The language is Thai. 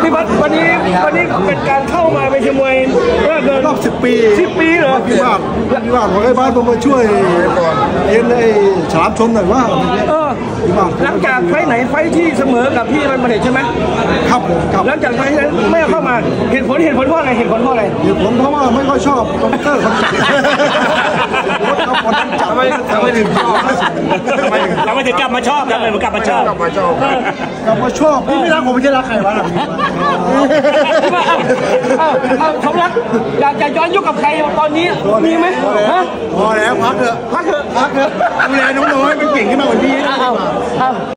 พี่บัสวันนี้เป็นการเข้ามาไปเชียงมวยรอบ10 ปี 10 ปีเหรอพี่ว่าขอให้บ้านผมมาช่วยเอ็นไอ้ฉลามชนหน่อยว่าหลังจากไฟไหนไฟที่เสมอกับพี่มันมาเด็ดใช่ไหมครับผมหลังจากไฟนั้นไม่เข้ามาเหตุผลเพราะอะไรเหตุผลเพราะว่าไม่ค่อยชอบคอมพิวเตอร์คนจับทำไมถึงชอบเราไม่ถึงกลับมาชอบนะเลยมันกลับมาชอบพี่ไม่รักผมไม่ใช่รักใครวะสมรักอยากจะย้อนยุคกับใครตอนนี้มีไหมพอแล้วพักเถอะดูแลน้องๆให้มันเก่งขึ้นมากกว่านี้